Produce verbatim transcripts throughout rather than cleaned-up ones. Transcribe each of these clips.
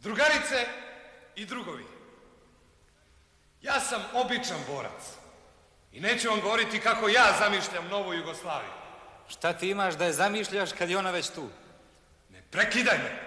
Drugarice i drugovi, ja sam običan borac i neću vam govoriti kako ja zamišljam novu Jugoslaviju. Šta ti imaš da je zamišljaš kad je ona već tu? Ne prekidaj me.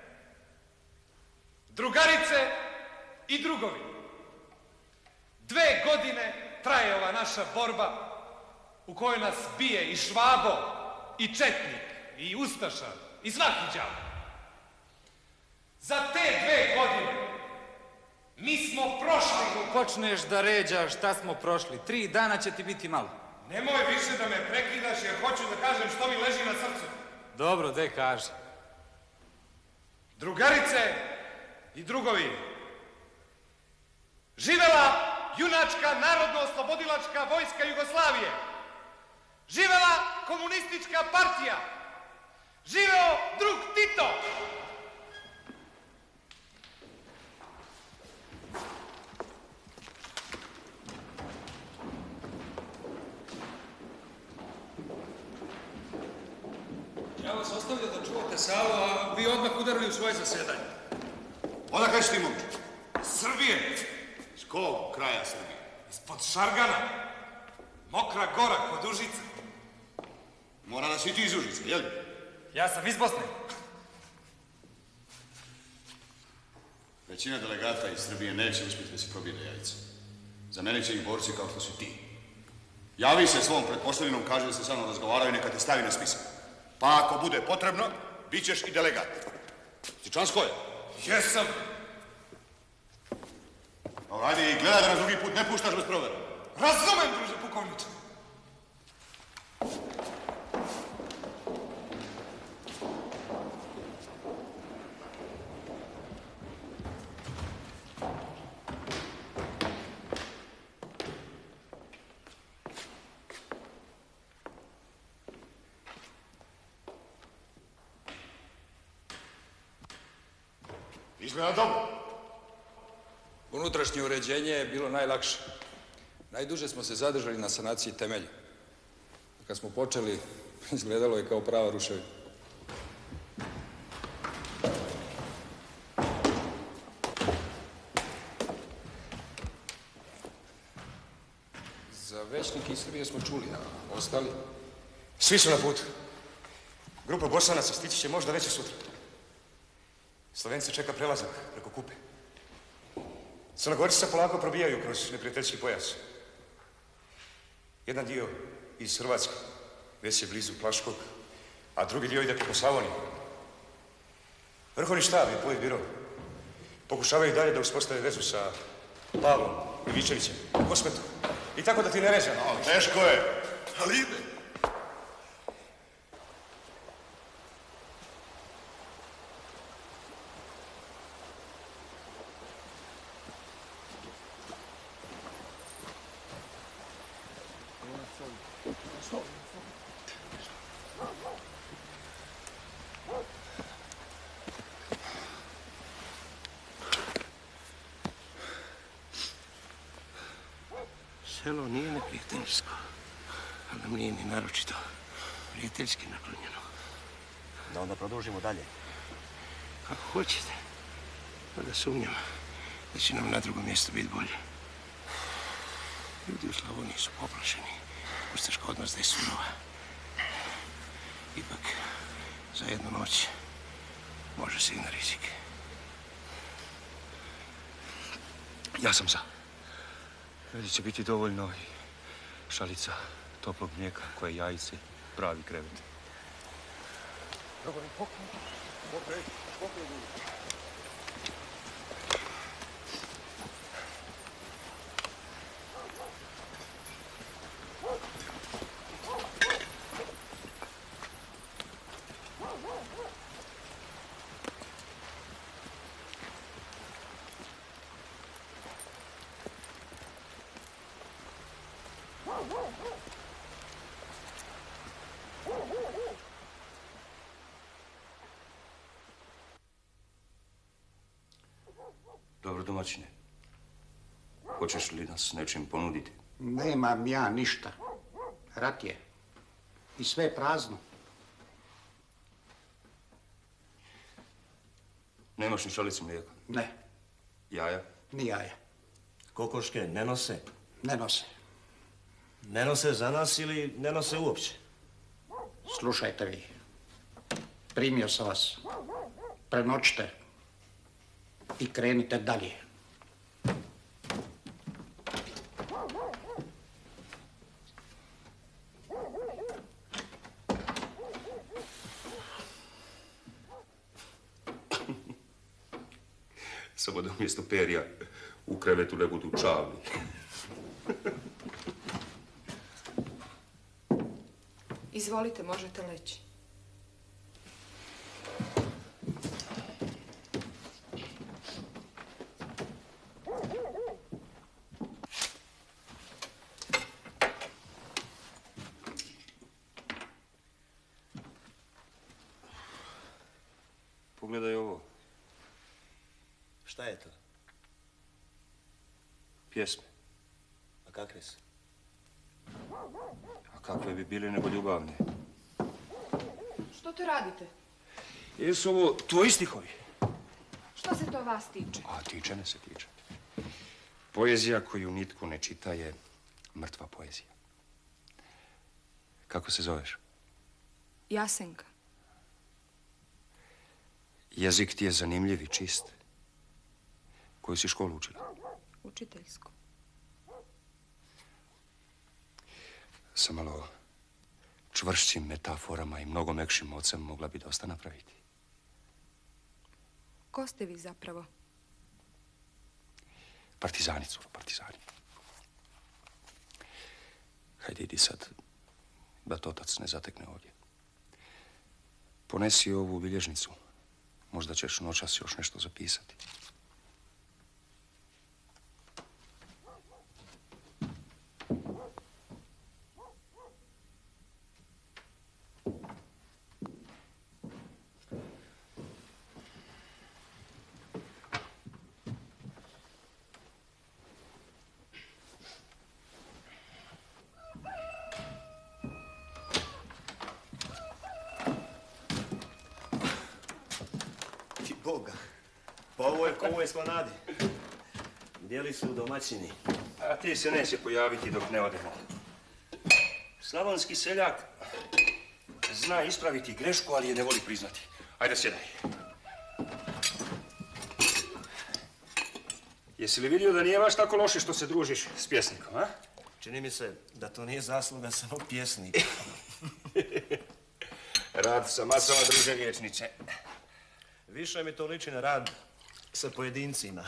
Drugarice i drugovi, dve godine traje ova naša borba u kojoj nas bije i Švabo, i četnik, i ustaša, i svaki đavo. Za te dve godine mi smo prošli... Ako počneš da ređaš šta smo prošli, tri dana će ti biti malo. Nemoj više da me prekidaš jer hoću da kažem što mi leži na srcu. Dobro, de kaži. Drugarice i drugovi, živela junačka narodno-oslobodilačka vojska Jugoslavije! Živela komunistička partija! Živeo drug Tito! Ja vas ostavljam da čuvate salu, a vi odmah udarili u svoje zasedanje. Odakle si ti, momče? Srbije! Iz kog kraja Srbije? Ispod Šargana. Mokra gora kod Užica. Mora da si ti iz Užica, jel? Ja sam iz Bosne. Većina delegata iz Srbije neće uspjeti da se probije do jajca. Za mene će ih borci kao što si ti. Javi se svom pretpostavljenom, kaže da se sa mnom razgovaraju, neka te stavi na spisak. Pa ako bude potrebno, bit ćeš i delegat. Si član skoja? Jesam. Dobro, ajde i gledaj da nas drugi put ne puštaš bez provera. Razumem, druže pukovniče. Izgleda dobro. Unutrašnje uređenje je bilo najlakše. Najduže smo se zadržali na sanaciji temelja. Kad smo počeli, izgledalo je kao prava ruševina. Za većnike iz Srbije smo čuli, a ostali? Svi su na putu. Grupa Bosanaca stići će možda već i sutra. Slovenci čeka prelazak preko Kupe. Crnogorci se polako probijaju kroz neprijateljski pojas. Jedan dio iz Hrvatske već je blizu Plaškog, a drugi dio ide preko Slavonije. Vrhovni štab i politbiro pokušavaju dalje da uspostave vezu sa Pavlom Ivičevićem, Kosmetom. I tako da ti ne režem. No, teško je, ali ide. Selo nije neprijateljsko, ali nam nije ni naročito prijateljski naklonjeno. Da onda produžimo dalje. Kako hoćete, da sumnjam da će nam na drugom mjestu biti bolje. Ljudi u Slavoniji su poplašeni, ustaška odmazda je surova. Ipak, za jednu noć može se i na rizik. Ja sam za. Ovdje će biti dovoljno šalica toplog mlijeka, koje jajice, pravi krevet. Dobro, pokoj, pokoj, pokoj. Dobro, domaćine. Hoćeš li nas nečim ponuditi? Nemam ja ništa. Rat je. I sve je prazno. Nemaš ni šalicu mlijeka? Ne, Jaja? ni jaja. Kokoške ne nose? Ne nose. Ne nose za nas ili ne nose uopće? Slušajte vi. Primio sam vas. Prenoćite. I krenite dalje. Samo da umjesto perja u krevetu ne budu čavli. Izvolite, možete leći. Pogledaj ovo. Šta je to? Pjesme. A kakve su? A kakve bi bile nego ljubavne? Što to radite? Jesu ovo tvoji stihovi? Što se to vas tiče? A tiče me se tiče. Poezija koju nitko ne čita je mrtva poezija. Kako se zoveš? Jasenka. Jezik ti je zanimljiv i čist. Koju si školu učila? Učiteljsko. Sa malo čvršćim metaforama i mnogo mekšim ocem mogla bi dosta napraviti. Ko ste vi zapravo? Partizani, curo, partizani. Hajde, idi sad, da to otac ne zatekne ovdje. Ponesi ovu bilježnicu. Možda ćeš noćas još nešto zapisati. Boga. Pa ovo je ko u Esplanadi. Gdje li su domaćini? A ti se neće pojaviti dok ne odemo. Slavonski seljak zna ispraviti grešku, ali je ne voli priznati. Ajde, sjedaj. Jesi li vidio da nije baš tako loše što se družiš s pjesnikom, a? Čini mi se da to nije zasluga samo pjesnika. Rad sa masama, druže vječniče. Više mi to liči na rad sa pojedincima.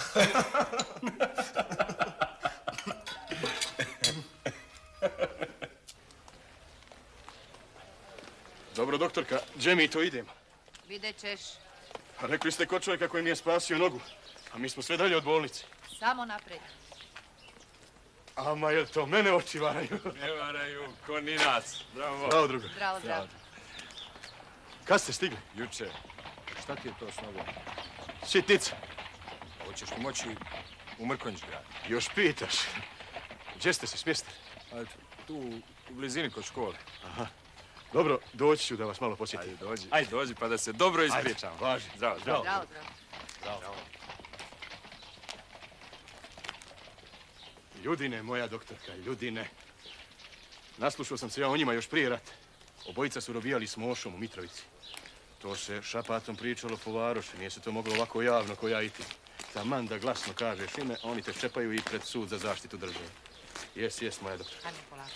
Dobro, doktorka, gdje mi to idemo? Vidjet ćeš. A rekli ste kod čovjeka koji mi je spasio nogu, a mi smo sve dalje od bolnice. Samo naprijed. Ama, jel to mene oči varaju? Ne varaju, ko ni nas. Bravo. Bravo, druga. Zdravo, zdravo. Kad ste stigli? Juče. Šta ti je to s nogom? Sitnica. Hoćeš li moći u Mrkonjić grad? Još pitaš. Gdje ste se smjestili? Ajde, tu u blizini kod škole. Aha. Dobro, doći ću da vas malo posjetim. Ajde, dođi. Ajde, dođi pa da se dobro ispričamo. Ajde, važi. Zdravo, zdravo. Zdravo, zdravo. Zdravo. Ljudine, moja doktorka, Ljudine. Naslušao sam se ja o njima još prije rata. Obojica su robijali s Mošom u Mitrovici. To se šapatom pričalo po varoši, nije se to moglo ovako javno ko ja i ti. Taman da glasno kažeš ime, oni te ščepaju i pred sud za zaštitu države. Jes, jes, moja doktorka. Ajme polako.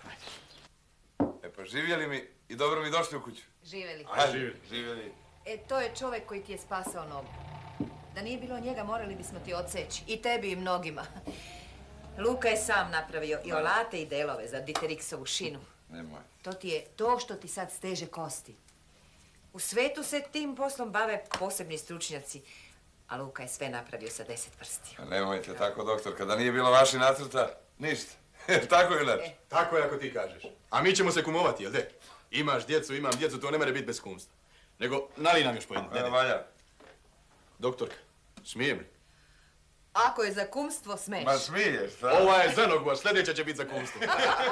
E pa živjeli mi i dobro mi došli u kuću. Živjeli. Ajde, živjeli. Živjeli. E, to je čovjek koji ti je spasao nogu. Da nije bilo njega, morali bismo ti odseći. I tebi i mnogima. Luka je sam napravio i olate i delove za Diteriksovu šinu. Nemoj. To ti je to što ti sad steže kosti. U svetu se tim poslom bave posebni stručnjaci, a Luka je sve napravio sa deset prstiju. Nemojte tako, doktor, kada nije bilo vaši nacrta, ništa. Tako je inače. E. Tako je ako ti kažeš. A mi ćemo se kumovati, jel de? Imaš djecu, imam djecu, to ne mere biti bez kumstva. Nego, nali nam još po jednu. Ne valja. Doktorka, smijem li? Ako je za kumstvo, smeš. Ma smiješ, šta? Ova je za nogu, a sljedeća će biti za kumstvo.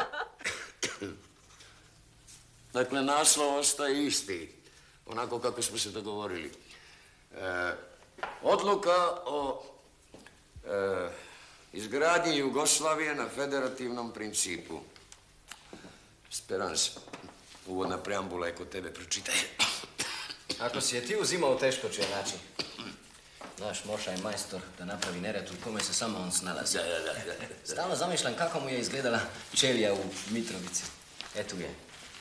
Dakle, naslov ostaje isti, onako kako smo se dogovorili. E, Odluka o e, izgradnji Jugoslavije na federativnom principu. Speranc, uvodna preambula je kod tebe, pročitaj. Ako si je ti uzimao, teško će je naći. Naš Moša je majstor da napravi nered u kome se samo on snalazi. Da, da, da. Stalno zamišljam kako mu je izgledala ćelija u Mitrovici. Eto je.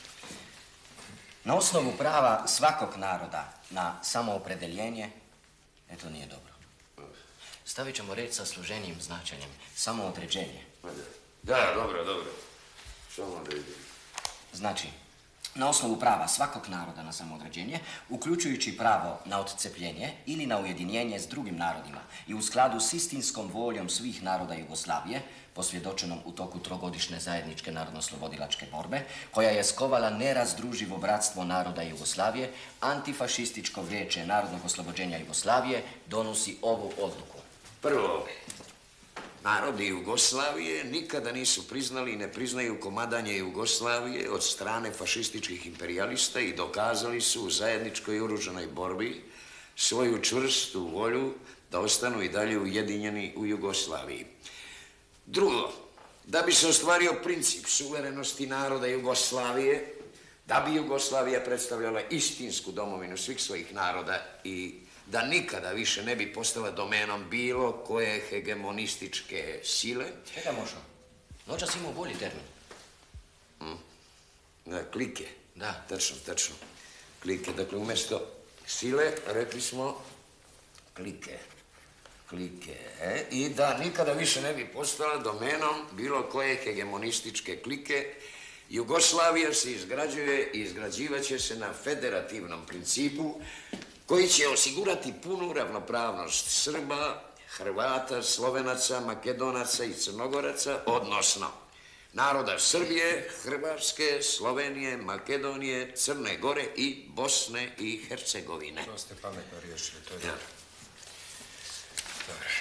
Na osnovu prava svakog naroda na samoopredeljenje, eto nije dobro. Stavit ćemo reč sa složenijim značenjem. Samoodređenje. Da, dobro, dobro. Samo da vidim. Znači, na osnovu prava svakog naroda na samoodređenje, uključujući pravo na odcepljenje ili na ujedinjenje s drugim narodima i u skladu s istinskom voljom svih naroda Jugoslavije, posvjedočenom u toku trogodišnje zajedničke narodno-slobodilačke borbe, koja je skovala nerazdruživo bratstvo naroda Jugoslavije, Antifašističko vijeće narodnog oslobođenja Jugoslavije donosi ovu odluku. Prvo, narodi Jugoslavije nikada nisu priznali i ne priznaju komadanje Jugoslavije od strane fašističkih imperijalista i dokazali su u zajedničkoj oružanoj borbi svoju čvrstu volju da ostanu i dalje ujedinjeni u Jugoslaviji. Drugo, da bi se ostvario princip suverenosti naroda Jugoslavije, da bi Jugoslavija predstavljala istinsku domovinu svih svojih naroda i da nikada više ne bi postala domenom bilo koje hegemonističke sile. Čekaj, Mošo, noćas imao bolji termin. Hmm. Da, klike. Da. Tačno, tačno. Klike. Dakle, umjesto sile, rekli smo klike. Klike, e? I da nikada više ne bi postala domenom bilo koje hegemonističke klike. Jugoslavija se izgrađuje i izgrađivat će se na federativnom principu koji će osigurati punu ravnopravnost Srba, Hrvata, Slovenaca, Makedonaca i Crnogoraca, odnosno naroda Srbije, Hrvatske, Slovenije, Makedonije, Crne Gore i Bosne i Hercegovine. To ste pametno riješili, to je dobro. Dobro.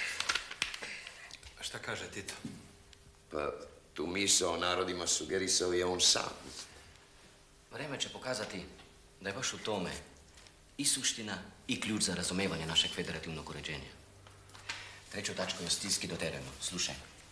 A šta kaže Tito? Pa, tu misao o narodima sugerisao je on sam. Vreme će pokazati da je baš u tome i suština i ključ za razumevanje našeg federativnog uređenja. Treću tačku je stilski dotereno. Slušaj.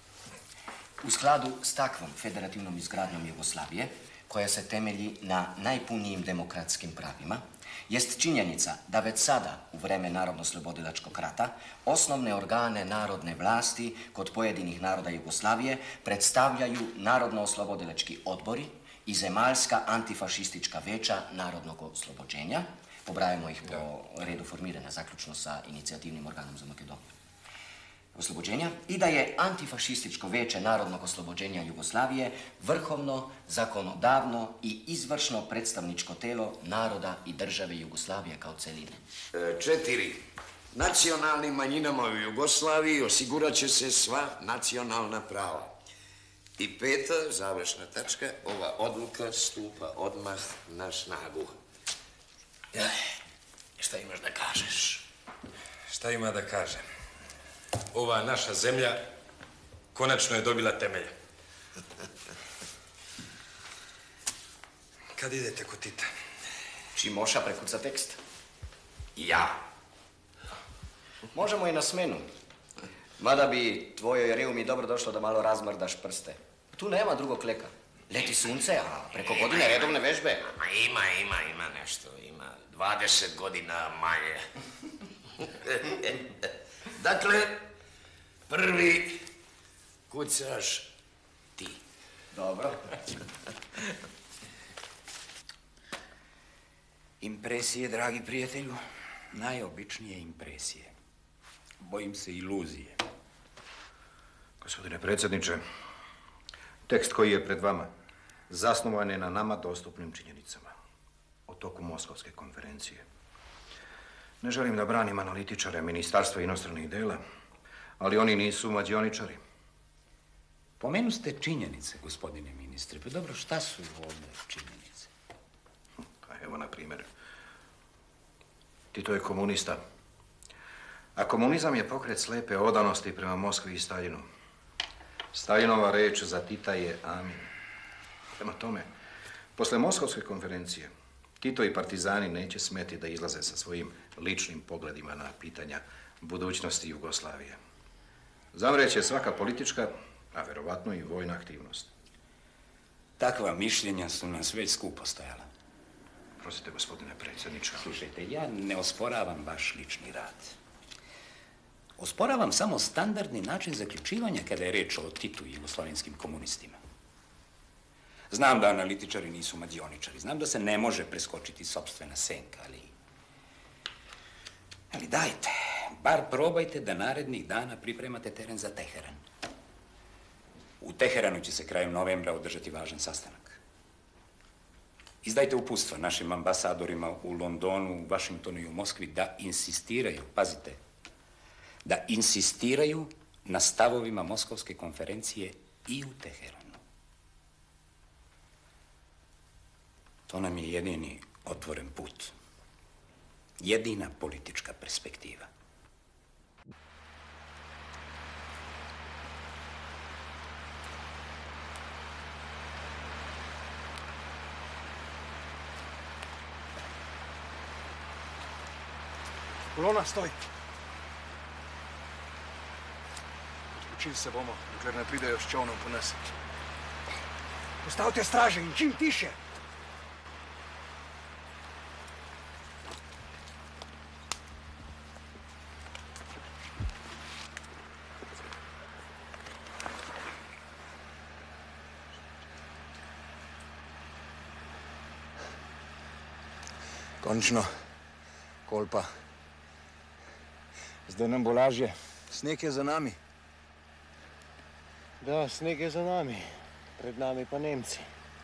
U skladu s takvom federativnom izgradnjom Jugoslavije, koja se temelji na najpunijim demokratskim pravima, jest činjenica da već sada, u vreme Narodno-slobodilačkog rata, osnovne organe narodne vlasti kod pojedinih naroda Jugoslavije predstavljaju Narodno-oslobodilački odbori i zemaljska antifašistička veća narodnog oslobođenja. Pobrajamo ih po redu formiranja, zaključno sa inicijativnim organom za Makedoniju. Oslobođenja i da je Antifašističko vijeće narodnog oslobođenja Jugoslavije vrhovno, zakonodavno i izvršno predstavničko telo naroda i države Jugoslavije kao celine. E, četiri. Nacionalnim manjinama u Jugoslaviji osigurat će se sva nacionalna prava. I peta, završna tačka, ova odluka stupa odmah na snagu. Ja, šta imaš da kažeš? Šta ima da kažem? Ova naša zemlja konačno je dobila temelje. Kad idete kod Tita? Či Moša prekuca tekst? Ja. Možemo i na smenu. Mada bi tvojoj Reumi dobro došlo da malo razmrdaš prste. Tu nema drugog leka. Leti sunce, a preko godine redovne vežbe. Ma ima, ima, ima nešto. Ima dvadeset godina manje. Dakle, prvi kucaš ti. Dobro. Impresije, dragi prijatelju, najobičnije impresije. Bojim se iluzije. Gospodine predsjedniče, tekst koji je pred vama zasnovan je na nama dostupnim činjenicama o toku Moskovske konferencije. Ne želim da branim analitičare Ministarstva inostranih dela, ali oni nisu mađioničari. Pomenu ste činjenice, gospodine ministre. Pa dobro, šta su ovdje činjenice? Pa evo, na primjer, Tito je komunista, a komunizam je pokret slepe odanosti prema Moskvi i Staljinu. Staljinova reč za Tita je amin. Prema tome, posle Moskovske konferencije, Tito i partizani neće smeti da izlaze sa svojim ličnim pogledima na pitanja budućnosti Jugoslavije. Zamreće svaka politička, a verovatno i vojna aktivnost. Takva mišljenja su nas već skupo stajala. Prosite, gospodine predsjedniče. Slušajte, ja ne osporavam vaš lični rad. Osporavam samo standardni način zaključivanja kada je reč o Titu i jugoslavenskim komunistima. Znam da analitičari nisu mađioničari, znam da se ne može preskočiti sopstvena senka, ali... Ali dajte, bar probajte da narednih dana pripremate teren za Teheran. U Teheranu će se krajem novembra održati važan sastanak. Izdajte uputstva našim ambasadorima u Londonu, u Vašingtonu i u Moskvi da insistiraju, pazite, da insistiraju na stavovima Moskovske konferencije i u Teheranu. To nam je jedini otvoren put. Jedina politička perspektiva. Kolona, stoj! Učili se bomo, dokler ne pridejo s čovnom po nas. Postavite straže in čim tiše. Končno, Kolpa. Zdaj nam bo lažje. Sneg je za nami. Da, sneg je za nami. Pred nami pa Nemci.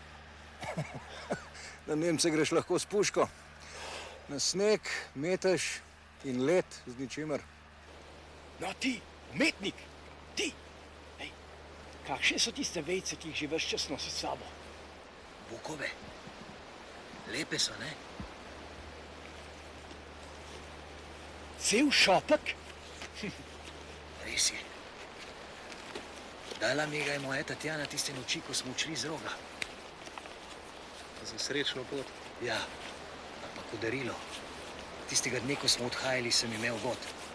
Na Nemce greš lahko s puško. Na sneg, metež in led z ničimer. No ti, umetnik, ti. Ej, kakšne so tiste vejce, ki jih že ves čas nosi s sabo? Bukove. Lepe so, ne? Cel šopek? Res je. Dala mi ga je moja Tatjana tiste noči, ko smo učili z roga. Za srečno pot. Ja, ampak v darilo. Tistega dne, ko smo odhajali, sem imel god.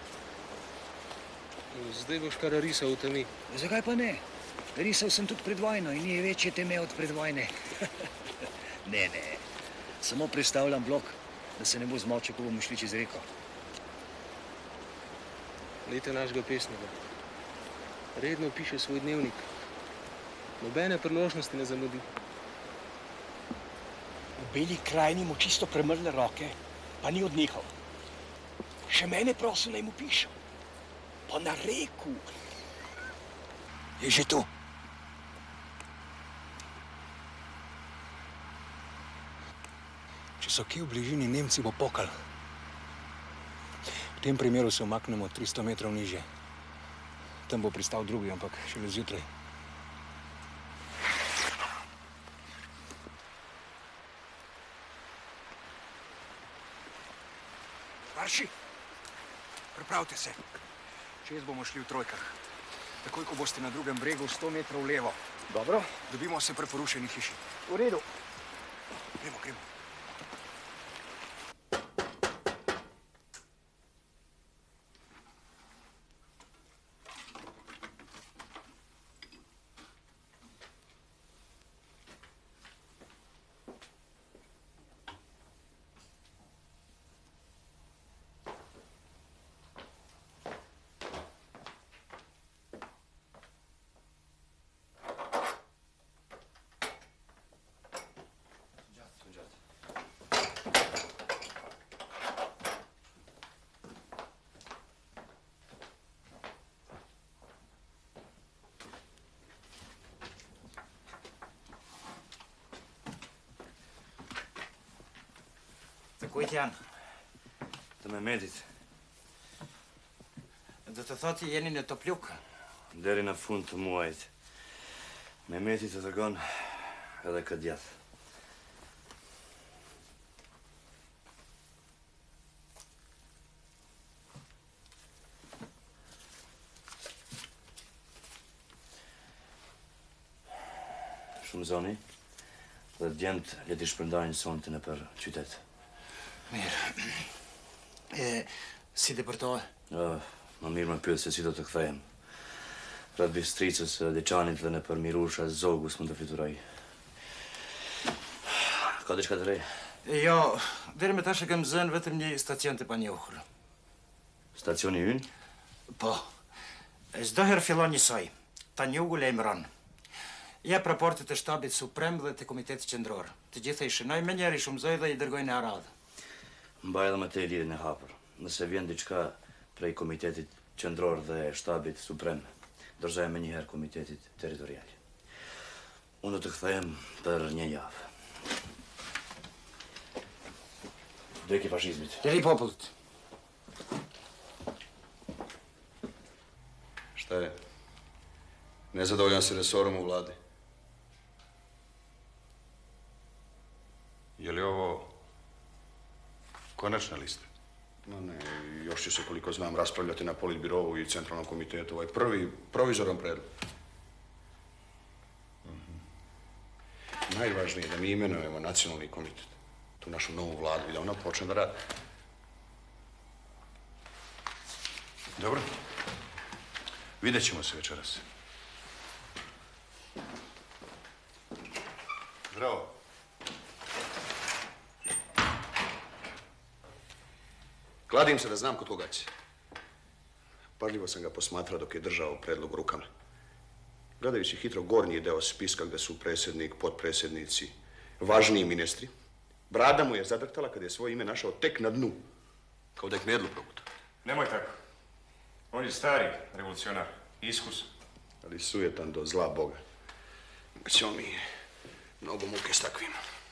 Zdaj boš kar risal v temi. Zakaj pa ne? Risal sem tudi pred vojno in nije večje teme od pred vojne. Ne, ne. Samo predstavljam blok, da se ne bo zmočil, ko bomo šli čez reko. Lete našega pesnika. Redno piše svoj dnevnik. Nobene priložnosti ne zamudi. V Beli krajini mu čisto premrle roke, pa ni odnehal. Še mene prosil, naj mu pišem. Pa na reku. Je že tu. Če so kje v bližini Nemci, bo pokal. V tem primeru se umaknemo tristo metrov nižje. Tam bo pristal drugi, ampak šele zjutraj. Starši, pripravite se. Čez bomo šli v trojkah. Takoj, ko boste na drugem bregu sto metrov levo. Dobro. Dobimo se pri porušeni hiši. V redu. Gremo, gremo. Kujt janë? Të Mehmetit. Do të thoti jeni në Topljuk? Deri në fund të muajit. Mehmeti të tregon edhe këtë djath. Shumë zoni dhe djemët le t'i shpërndajnë sonte nëpër qytet. Mir. E, si deportova? Ja, ma mir man pil se si do të kthejem. Rad bi stricës së Deçanit dhe në për Mirusha Zogus mund të fluturoj. Ka diçka të re? Jo, deri më tash e kam zënë vetëm një stacion të panjohur. Stacioni ynë? Po. Çdo herë fillon njësoj. Tanjugu lajmëron. Jep raportet e shtabit suprem dhe të komitetit qendror. Të gjitha i shënoj me njerë, i shumëzoj dhe i dërgoj në Aradh. Mbaj edhe me te lidhjen e hapur. Nëse vjen diçka prej komitetit qendror dhe shtabit suprem, dorëzoj me njëherë komitetit territorial. Unë do të kthehem për një javë. Deki fashizmit. Deri popullit. Šta je? Nezadovoljan si resorom u vladi. Je li ovo konačna lista? No ne, još će se, koliko znam, raspravljati na politbirovu i centralnom komitetu. Ovaj prvi, provizoran predlog. Mhm. Najvažnije je da mi imenujemo nacionalni komitet. Tu našu novu vladu i da ona počne da radi. Dobro. Vidjet ćemo se večeras. Zdravo. Kladim se da znam kod koga će. Pažljivo sam ga posmatrao dok je držao predlog u rukama. Gledajući hitro gornji deo spiska gde su predsjednik, potpredsjednici, važniji ministri, brada mu je zadrhtala kad je svoje ime našao tek na dnu. Kao da je knedlu progutao. Nemoj tako. On je stari revolucionar, iskusan. Ali sujetan do zla Boga. Ćemo mi mnogo muke s takvim.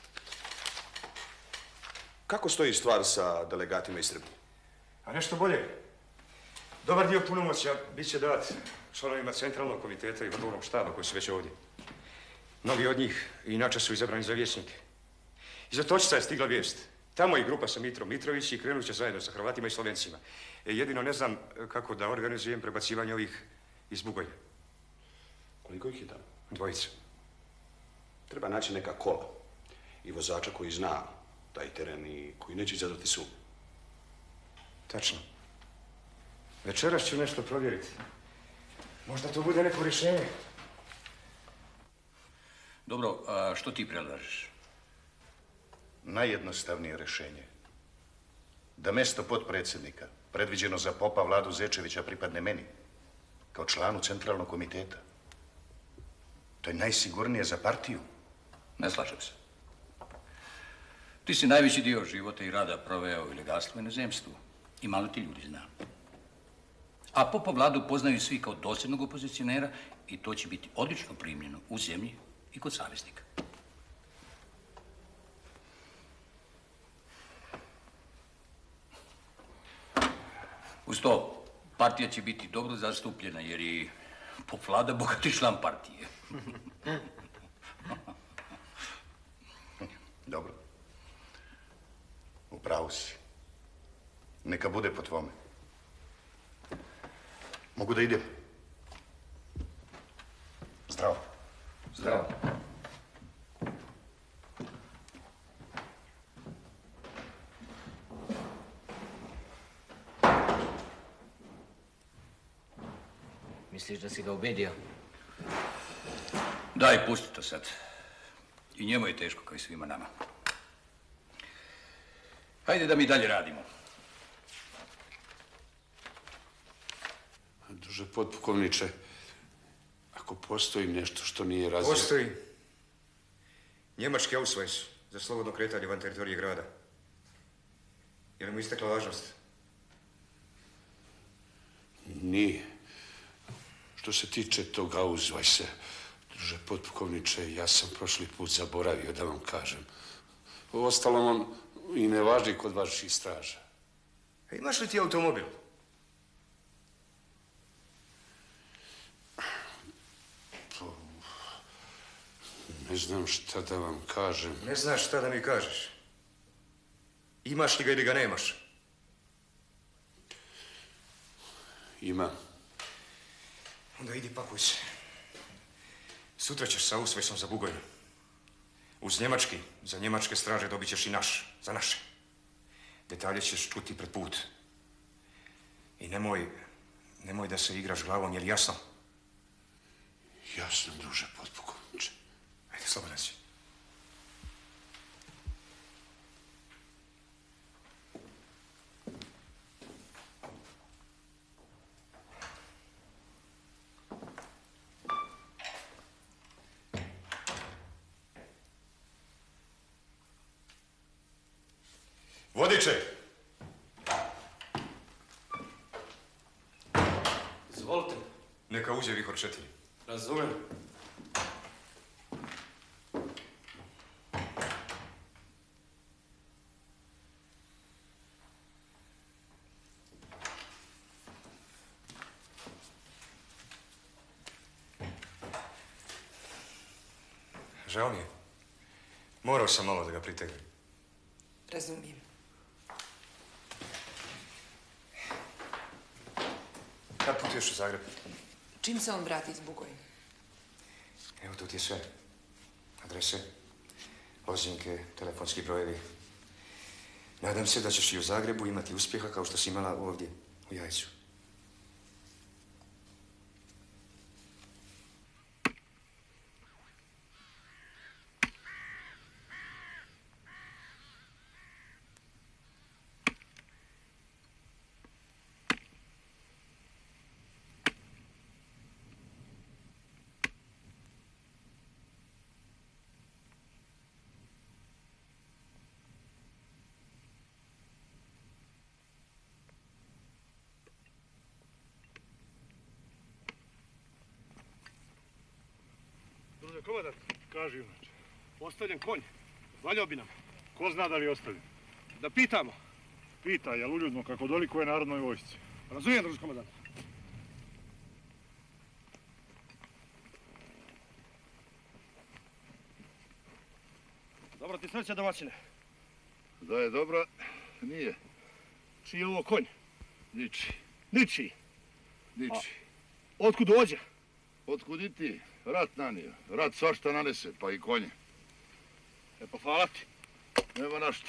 Kako stoji stvar sa delegatima iz Srbije? A nešto bolje. Dobar dio punomoćja bit će dat članovima centralnog komiteta i vrhovnog štaba koji su već ovdje. Mnogi od njih inače su izabrani za vijećnike. Iz Otočca je stigla vijest. Tamo je grupa sa Mitrom Mitrović i krenut će zajedno sa Hrvatima i Slovencima. E, jedino ne znam kako da organizujem prebacivanje ovih iz Bugoja. Koliko ih je tamo? Dvojica. Treba naći neka kola i vozača koji zna taj teren i koji neće izazvati sum. Tačno. Večeras ću nešto provjeriti. Možda to bude neko rješenje. Dobro, a što ti predlažeš? Najjednostavnije rješenje. Da mesto potpredsjednika, predviđeno za popa Vladu Zečevića, pripadne meni, kao članu centralnog komiteta. To je najsigurnije za partiju. Ne slažem se. Ti si najveći dio života i rada proveo u ilegalstvu i inozemstvu. I malo ti ljudi zna. A popa Vladu poznaju svi kao dosljednog opozicionera i to će biti odlično primljeno u zemlji i kod saveznika. Uz to, partija će biti dobro zastupljena jer je pop Vlada bogati član partije. Dobro. U pravu si. Neka bude po tvome. Mogu da idem? Zdravo. Zdravo. Misliš da si ga ubedio? Daj, pusti to sad. I njemu je teško kao i svima nama. Hajde da mi dalje radimo. Druže potpukovniče, ako postoji nešto što nije razvijeno... Postoji. Njemački Ausweis za slobodno kretanje van teritorije grada. Je li mu istekla važnost? Nije. Što se tiče tog Ausweisa, druže potpukovniče, ja sam prošli put zaboravio da vam kažem. Uostalom, on i ne važi kod vaših straža. A imaš li ti automobil? Ne znam šta da vam kažem. Ne znaš šta da mi kažeš. Imaš li ga ili ga nemaš? Imam. Onda idi pakuj se. Sutra ćeš sa Ausweisom za Bugojnu. Uz njemački, za njemačke straže dobit ćeš i naš, za naše. Detalje ćeš čuti pred put. I nemoj, nemoj da se igraš glavom, je li jasno? Jasno, druže potpukovniče. Ajde, slobodan si. Vodiče! Izvolite. Neka uđe Vihor četiri. Razumem. Žao mi je. Morao sam malo da ga pritegnem. Razumijem. Kad putuješ u Zagreb? Čim se on vrati iz Bugojna? Evo, tu ti je sve. Adrese, lozinke, telefonski brojevi. Nadam se da ćeš i u Zagrebu imati uspjeha kao što si imala ovdje, u Jajcu. Druže komandant, kaži junače. Ostavljen konj. Valjao bi nam. Ko zna da li je ostavljen? Da pitamo. Pita, jel uljudno kako dolikuje narodnoj vojsci. Razumijem, druže komandant. Dobro ti sreća, domaćine. Da je dobra, nije. Čiji je ovo konj? Niči. Ničiji? Niči. Otkud dođe? Otkud i ti? Rat nanio. Rat svašta nanese, pa i konje. E pa hvala ti. Nema našto.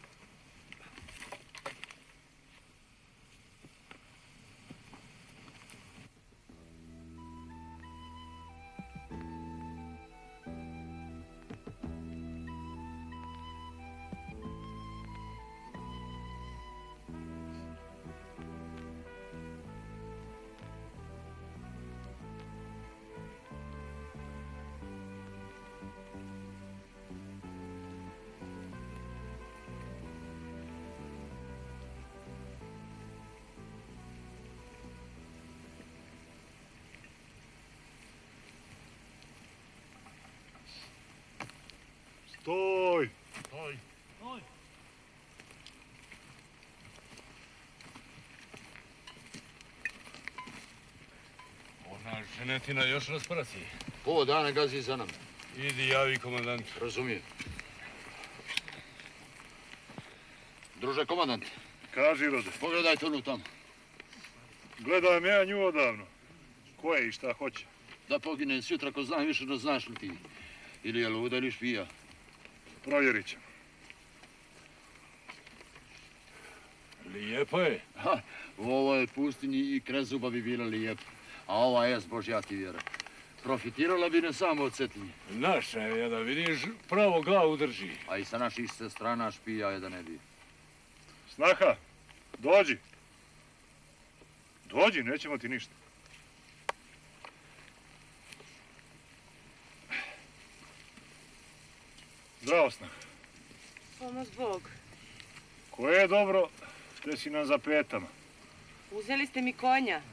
Stoj! Stoj! Stoj! Ona ženetina još rasprati. Po dana gazi za nama. Idi javi komandant. Razumijem. Druže komandant. Kaži, Rode. Pogledajte onu tamo. Gledam ja nju odavno. Ko je i šta hoće? Da pogine sutra ko znam više, no znaš li ti? Ili je luda ili špija? Provjerit ćemo. Lijepo je. Ha, u ovoj pustinji i krezuba bi bila lijepa. A ova je zbožja ti vjera. Profitirala bi ne samo od Cetinje. Naša je, da vidiš, pravo glavu drži. A i sa naših se strana špija je da ne bi. Snaha, dođi. Dođi, nećemo ti ništa. Zdravo, Snaha. Pomoz Bog. Koje je dobro, te si nam za petama. Uzeli ste mi konja.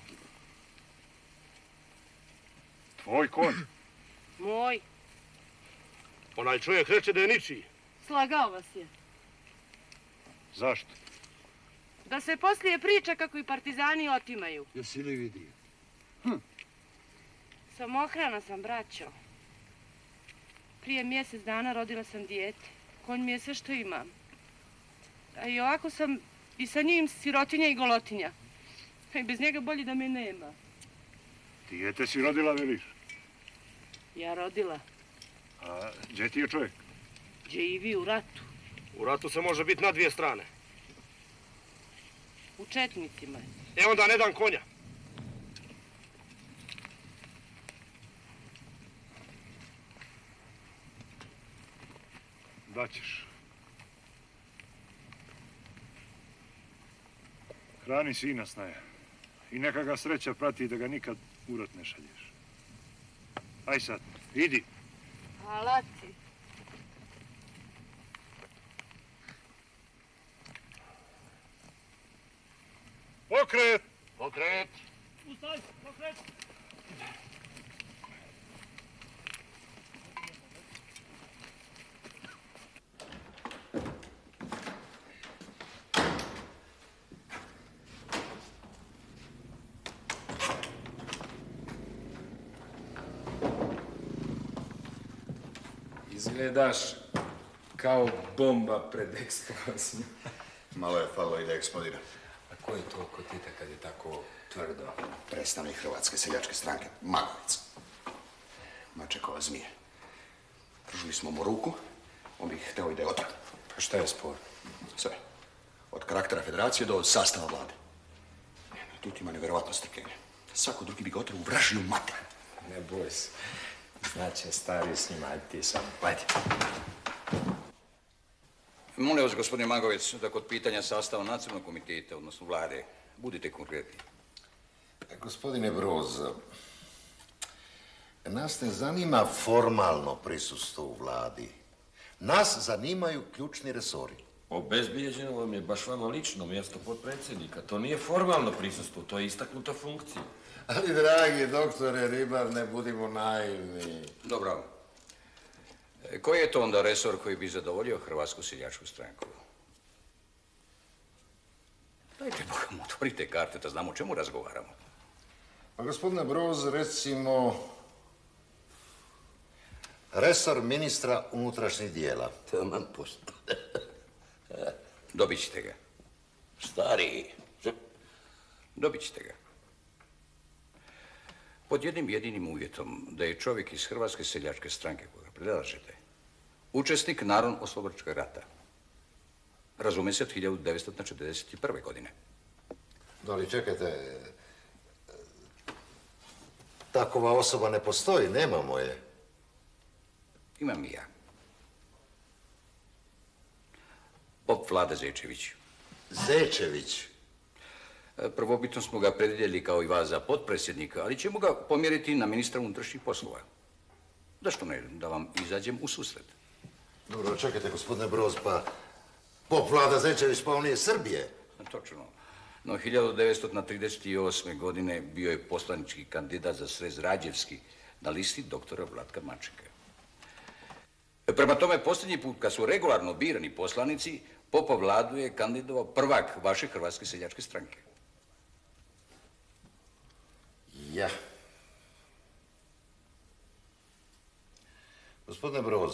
Tvoj konj? Moj. Onaj čovjek reče da je ničiji. Slagao vas je. Zašto? Da se poslije priča kako i partizani otimaju. Jesi li vidio? Samohrana sam, braćo. Prije mjesec dana rodila sam dijete. Konj mi je sve što imam. A i ovako sam i sa njim sirotinja i golotinja. I bez njega bolje da me nema. Dijete si rodila, veliš? Ja rodila. A gdje ti je čovjek? Gdje i vi u ratu. U ratu se može biti na dvije strane. U Četnicima. E onda ne dam konja. Daćeš. Hrani sina Snaja. I neka ga sreća prati da ga nikad u rat ne šalješ. Aj sad, idi. Hvala ti. Pokret! Pokret! Ustaj, pokret! Izgledaš kao bomba pred eksplozijom. Malo je falilo i da eksplodira. A ko je to kod Tita kad je tako tvrdo? Predstavnik Hrvatske seljačke stranke, Magovic. Mačekova zmija. Pružili smo mu ruku, on bi hteo i da je otrag. Pa šta je spor? Sve. Od karaktera federacije do sastava vlade. Tu ima nevjerovatno strpljenje. Svako drugi bi ga otrag uvražio mater. Ne boj se. Znači, stari s njima, ajde ti sam. Ajde. Molim vas, gospodine Magovec, da kod pitanja sastava nacionalnog komiteta, odnosno vlade, budite konkretni. Gospodine Broz, nas ne zanima formalno prisustvo u vladi. Nas zanimaju ključni resori. Obezbijeđeno vam je baš vama lično mjesto potpredsjednika. To nije formalno prisustvo, to je istaknuta funkcija. Ali, dragi doktore Ribar, ne budimo naivni. Dobro. E, koji je to onda resor koji bi zadovoljio Hrvatsku seljačku stranku? Dajte, Boga mu, otvorite karte da znamo o čemu razgovaramo. Pa, gospodine Broz, recimo, resor ministra unutrašnjih dijela. Taman posto. Dobit ćete ga. Stari. Dobit ćete ga. Pod jednim jedinim uvjetom da je čovjek iz Hrvatske seljačke stranke koga predlažete učesnik Narodno-oslobodilačkog rata. Razume se od hiljadu devetsto četrdeset prve. godine. Da li čekajte, takova osoba ne postoji, nemamo je. Imam i ja. Pop Vlada Zečević. Zečević? Prvobitno smo ga predvidjeli kao i vas za potpredsjednika, ali ćemo ga pomjeriti na ministra unutrašnjih poslova. Zašto ne, da vam izađem u susret? Dobro, čekajte, gospodine Broz, pa pop Vlada Zečević, pa on je Srbije. Točno. No, hiljadu devetsto trideset osme. godine bio je poslanički kandidat za Srez Rađevski na listi doktora Vlatka Mačeka. Prema tome, posljednji put kad su regularno birani poslanici, popa Vladu je kandidovao prvak vaše Hrvatske seljačke stranke. Ja. Gospodine Broz,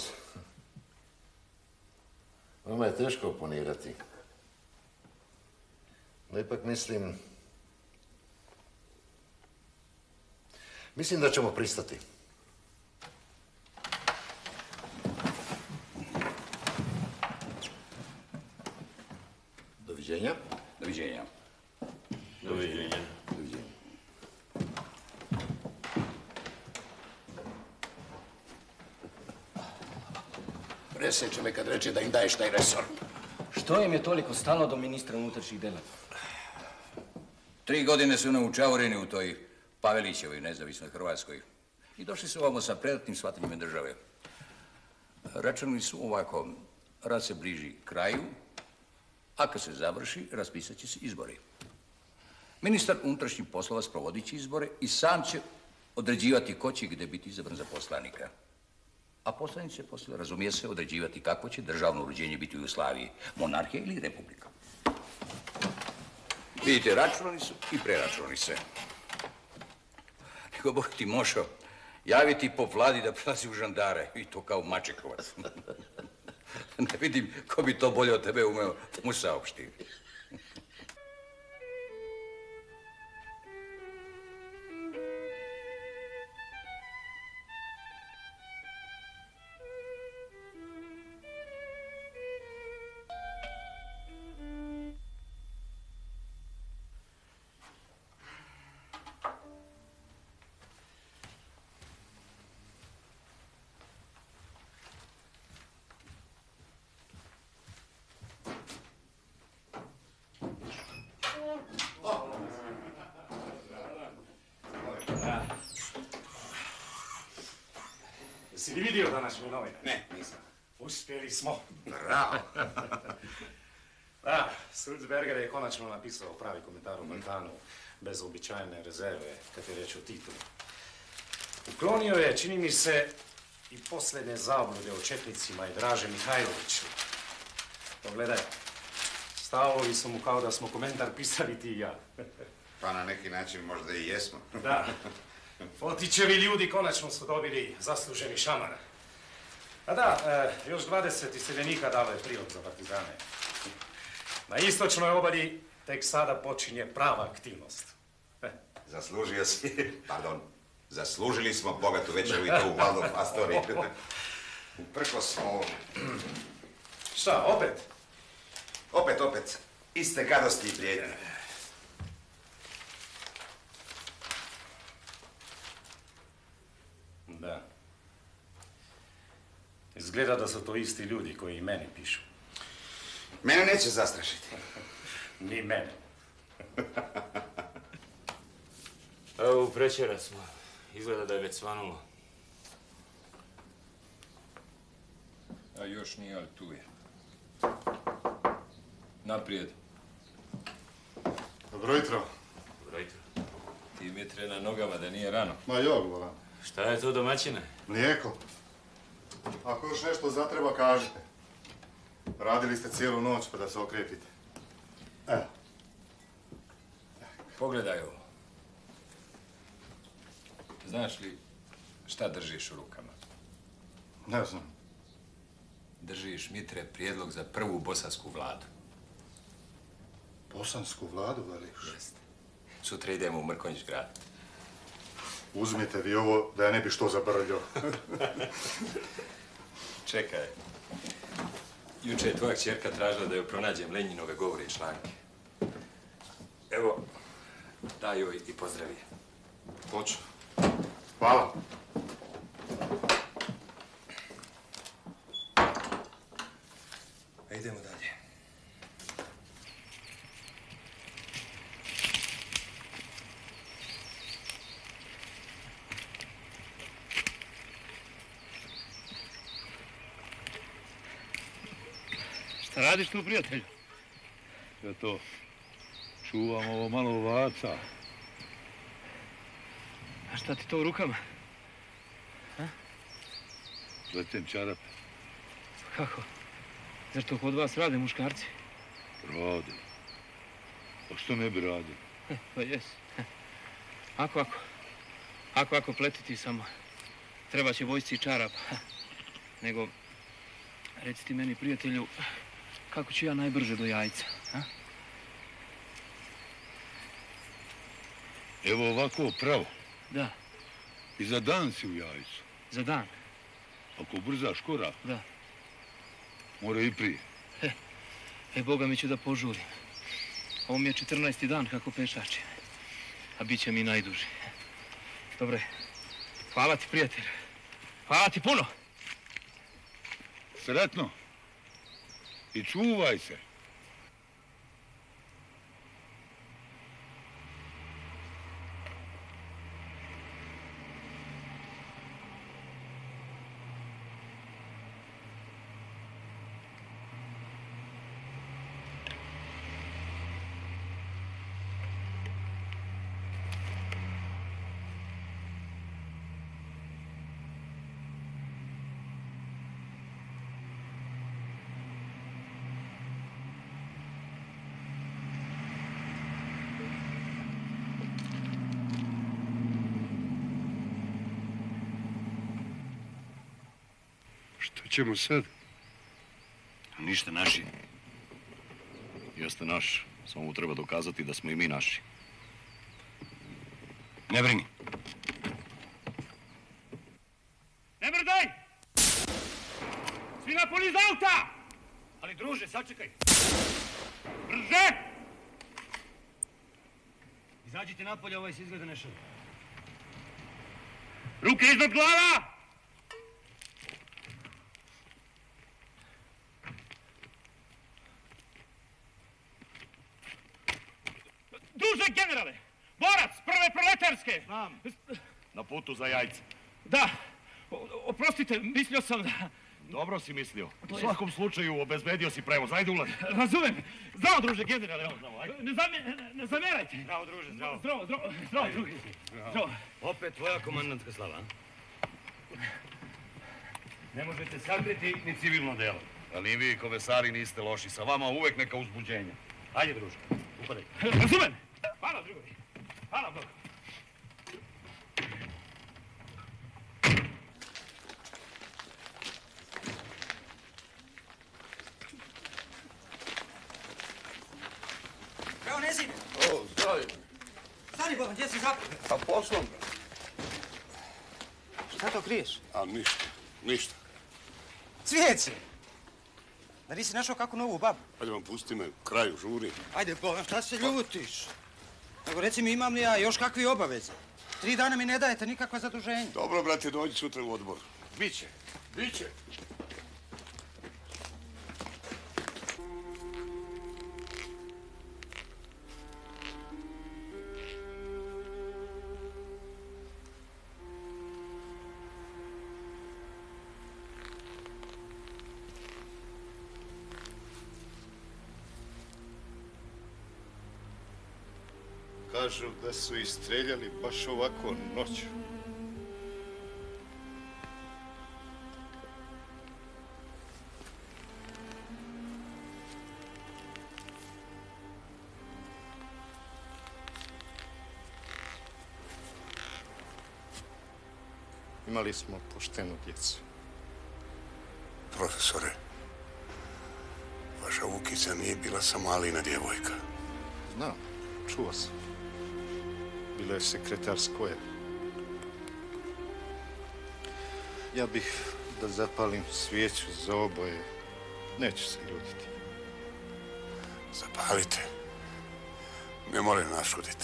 vama je teško oponirati. No ipak mislim... Mislim da ćemo pristati. Doviđenja. Doviđenja. Doviđenja. Doviđenja. Presjeće me kad reče da im daješ taj resor. Što im je toliko stalo do ministra unutrašnjih dela? Tri godine su naučavoreni u toj Pavelićevoj nezavisnoj Hrvatskoj i došli su ovamo sa predatnim shvatanjima države. Računali su ovako, rat se bliži kraju, a kad se završi, raspisat će se izbori. Ministar unutrašnjih poslova sprovodit će izbore i sam će određivati ko će gdje biti izabran za poslanika. A poslanik će poslije, razumije se, određivati kako će državno uređenje biti u Jugoslaviji, monarhija ili republika. Vidite, računali su i preračunali se. Nego, Bog ti mošo, javiti po vladi da prelazi u žandare, i to kao Mačekovac. Ne vidim ko bi to bolje od tebe umeo mu saopštiti. Jesi li vidio današnje novine? Ne, nisam. Uspjeli smo. Bravo. Da, Sulzberger je konačno napisao pravi komentar o Balkanu, bez uobičajene rezerve, kad je reč o titulu. Uklonio je, čini mi se, i posljednje zablude o četnicima i Draže Mihajloviću. Pogledaj, stavovi su mu kao da smo komentar pisali ti i ja. Pa na neki način možda i jesmo. Da. Fotićevi ljudi konačno su dobili zasluženi šamar. A da, e, još dvadeset iseljenika dalo je prilog za partizane. Na istočnoj obali tek sada počinje prava aktivnost. Zaslužio si, pardon, zaslužili smo bogatu večeru i to u Valdorf Astoriji. Uprko smo... Šta, opet? Opet, opet. Iste gadosti i prijetnje. Da. Izgleda da su to isti ljudi koji i meni pišu. Mene neće zastrašiti. Ni mene. Evo, u prečera smo. Izgleda da je već svanulo. A još nije, ali tu je. Naprijed. Dobro jutro. Dobro jutro. Ti Mitre na nogama da nije rano. Ma jog, volan. Šta je to, domaćine? Mlijeko. Ako još nešto zatreba, kažite. Radili ste cijelu noć pa da se okrepite. Evo. Pogledaj ovo. Znaš li šta držiš u rukama? Ne znam. Držiš, Mitre, prijedlog za prvu bosansku vladu. Bosansku vladu, veliš? Jeste. Sutra idemo u Mrkonjić grad. Uzmite vi ovo da ja ne bi što zabrljio. Čekaj. Juče je tvoja kćerka tražila da joj pronađem Lenjinove govore i članke. Evo, daj joj i pozdravi je. Hoću. Hvala. A idemo dalje. Šta radiš tu, prijatelju? Ja to čuvam ovo malo ovaca. A šta ti to u rukama? Pletem čarape. Kako? Zar to kod vas rade muškarci? Rade. Pa što ne bi radili? Pa jes. Ako, ako. Ako, ako pletiti samo. Treba će vojsci i čarapa. Nego, reci ti meni, prijatelju, kako ću ja najbrže do jajca? A? Evo ovako pravo. Da. I za dan si u jajcu. Za dan? Ako brzaš korak. Da. Mora i prije. E, e, Boga mi ću da požurim. Ovo mi je četrnaesti dan kako pešačim. A bit će mi najduži. Dobre. Hvala ti, prijatelj. Hvala ti puno. Sretno. I čuvaj se. Što ćemo sad? Ništa, naši. Jeste naš, samo mu treba dokazati da smo i mi naši. Ne brini. Ne mrdaj! Svi napoli iz auta! Ali druže, sačekaj. Brže! Izađite napolje, ovaj se izgleda nešao. Ruke iznad glava! Duže, generale! Borac, prve proletarske! Znam. Na putu za jajce. Da, Oprostite, mislio sam da... Dobro si mislio. U svakom slučaju obezbedio si prevoz. Ajde ulazi. Razumem. Zdravo, druže, generale. Ne, zamje, ne zamjerajte. Zdravo, druže, zdravo. Zdravo, zdravo, zdravo, druže. Zdravo. Opet tvoja komandantska slava, ne možete sakriti ni civilno delo. Ali i vi, komesari, niste loši. Sa vama uvek neka uzbuđenja. Ajde, druže, upadaj. Razumem. Hvala, drugovi. Hvala, Bogu. Evo, Nezime. O, zdravi. Stani, Boban, gdje si zapio? A poslom. Šta to kriješ? A ništa, ništa. Cvijeće! Da nisi našao kakvu novu babu? Ajde vam, pusti me, kraju žuri. Ajde, Boban, šta se ljutiš? Nego reci mi, imam li ja još kakvi obaveze? Tri dana mi ne dajete nikakva zaduženja. Dobro, brate, dođi sutra u odbor. Biće. Biće. Kažu da su istreljali baš ovako noću. Imali smo poštenu djecu. Profesore, vaša Vukica nije bila samo Alina djevojka. Znam, čuo sam. Bila je sekretar Skoja. Ja bih da zapalim svijeću za oboje. Neću se ljutiti. Zapalite. Ne more naškoditi.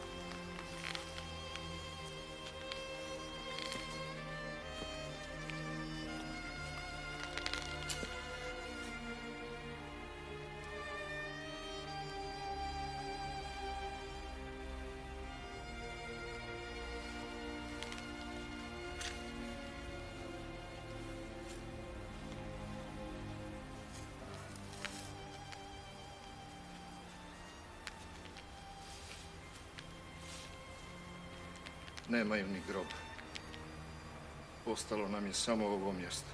Nemaju ni grob. Ostalo nam je samo ovo mjesto.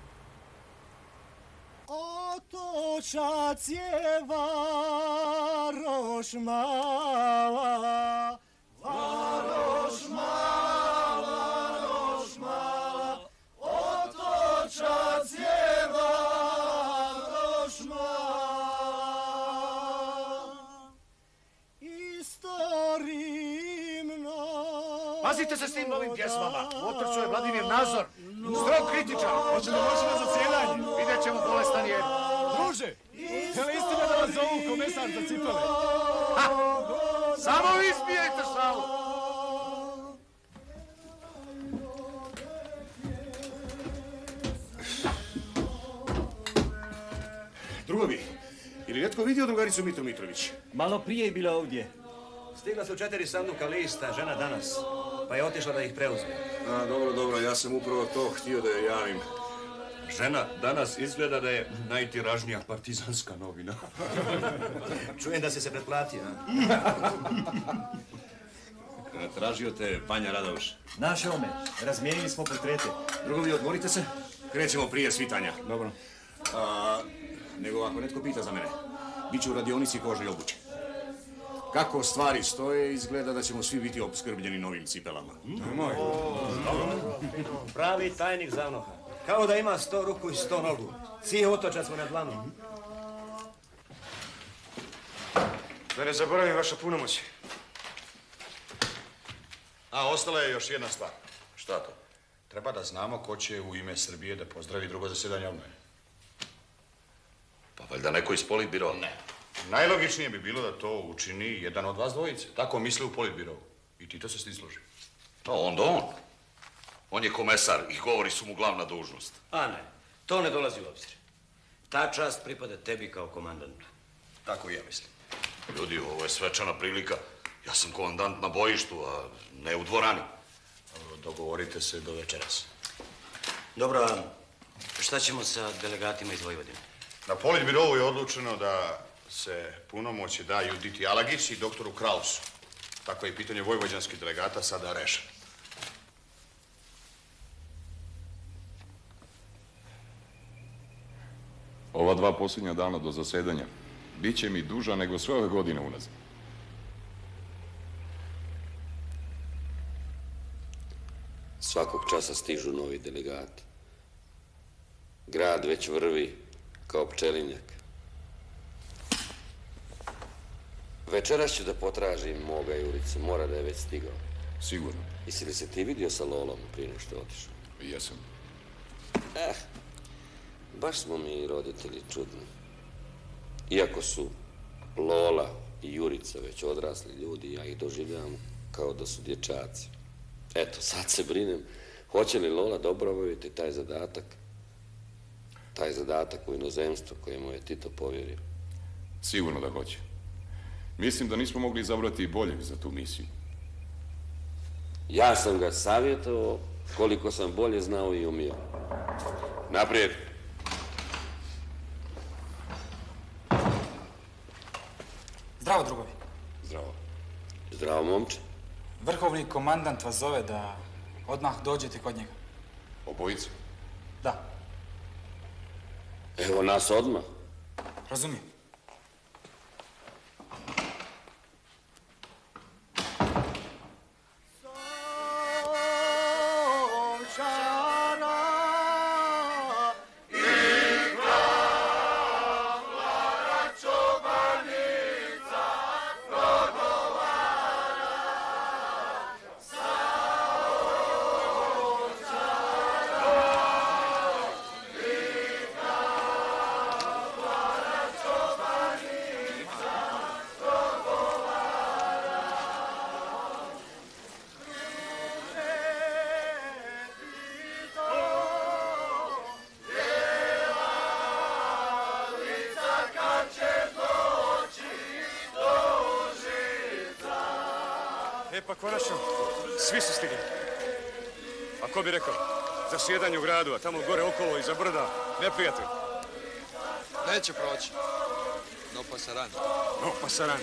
Otočac je varoš mala, varoš mala, varoš mala, otočac je varoš mala. Istorimno. Pazite se s tim novim pjesmama. U otrcu je Vladimir Nazor. Strog kritičar. Hoće da doći na zasjedanje. Vidjet ćemo bolestan je. Druže, je li istina da vas zovu komesar za cipele? Ha! Samo vi smijete šalu. Drugovi, je li netko vidio drugaricu Mitru Mitrović? Malo prije je bila ovdje. Stigla su četiri sanduka lista, žena danas, pa je otišla da ih preuzme. A, dobro, dobro, ja sam upravo to htio da je javim. Žena danas izgleda da je najtiražnija partizanska novina. Čujem da si se pretplatio, a? Tražio te Vanja Radović. Našao me, razmijenili smo portrete. Drugovi, odmorite se. Krećemo prije svitanja. Dobro. A, nego ako netko pita za mene, bit ću u radionici kože i obuće. Kako stvari stoje, izgleda da ćemo svi biti opskrbljeni novim cipelama. Moj. Pravi tajnik Zavnoha. Kao da ima sto ruku i sto nogu. Cije otočac mu na dlanu. Da ne zaboravim vaša punomoć. A, ostala je još jedna stvar. Šta to? Treba da znamo ko će u ime Srbije da pozdravi drugo zasjedanje obnove. Pa valjda neko iz politbiroa? Ne. Najlogičnije bi bilo da to učini jedan od vas dvojice. Tako misle u politbirovu. I Tito se s tim složi. Pa onda on. On je komesar i govori su mu glavna dužnost. A ne, to ne dolazi u obzir. Ta čast pripada tebi kao komandantu. Tako i ja mislim. Ljudi, ovo je svečana prilika. Ja sam komandant na bojištu, a ne u dvorani. Dogovorite se do večeras. Dobro, a šta ćemo sa delegatima iz Vojvodine? Na politbirovu je odlučeno da se punomoći da Juditi Alagić i doktoru Krausu. Tako je i pitanje vojvođanskih delegata sada rešeno. Ova dva posljednja dana do zasedanja bit će mi duža nego sve ove godine unazad. Svakog časa stižu novi delegati. Grad već vrvi kao pčelinjak. Večeras ću da potražim moga Juricu, mora da je već stigao. Sigurno. Jesi li se ti vidio sa Lolom prije nego što je otišao? Jesam. Eh, baš smo mi roditelji čudni. Iako su Lola i Jurica već odrasli ljudi, ja ih doživljavam kao da su dječaci. Eto, sad se brinem, hoće li Lola dobro obaviti taj zadatak, taj zadatak u inozemstvu kojemu je Tito povjerio. Sigurno da hoće. Mislim da nismo mogli izabrati i boljeg za tu misiju. Ja sam ga savjetovao koliko sam bolje znao i umio. Naprijed. Zdravo, drugovi. Zdravo. Zdravo, momče. Vrhovni komandant vas zove da odmah dođete kod njega. Obojice? Da. Evo nas odmah. Razumijem. E pa konačno, svi su stigli. A ko bi rekao, zasjedanje u gradu, a tamo gore okolo iza brda, neprijatelj. Neće proći. No pasaran. No pasaran.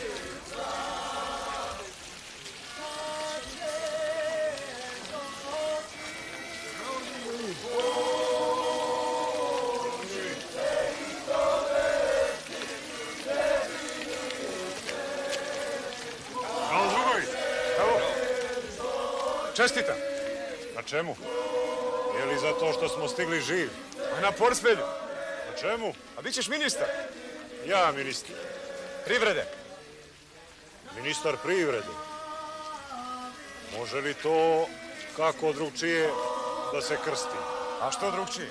Bravo, drugovi. Bravo. Čestitam. Na čemu? Je li za to što smo stigli živi? A na portfelju. Na čemu? A bit ćeš ministar. Ja ministar. Privrede. Ministar privrede. Može li to kako drugčije da se krsti? A što drugčije?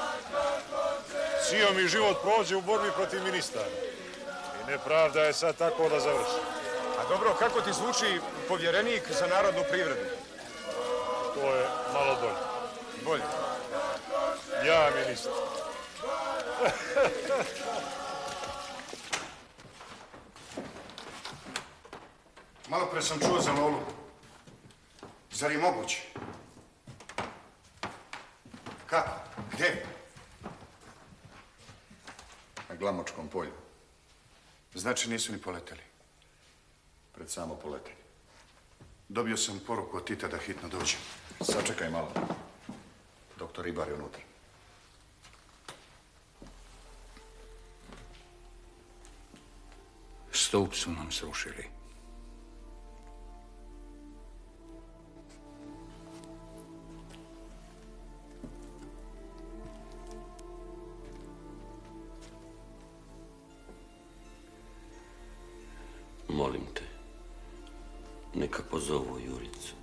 Cijel mi život prođe u borbi protiv ministara. I nepravda je sad tako da završi. A dobro, kako ti zvuči povjerenik za narodnu privredu? To je malo bolje. Bolje? Ja ministar. Malo pre sam čuo za Lolu. Zar je moguće? Kako? Gde? Na Glamočkom polju. Znači nisu ni poleteli. Pred samo poletenje. Dobio sam poruku od Tita da hitno dođem. Sačekaj malo. Doktor Ribar je unutra. Stup su nam srušili. Molim te, neka pozovu Juricu.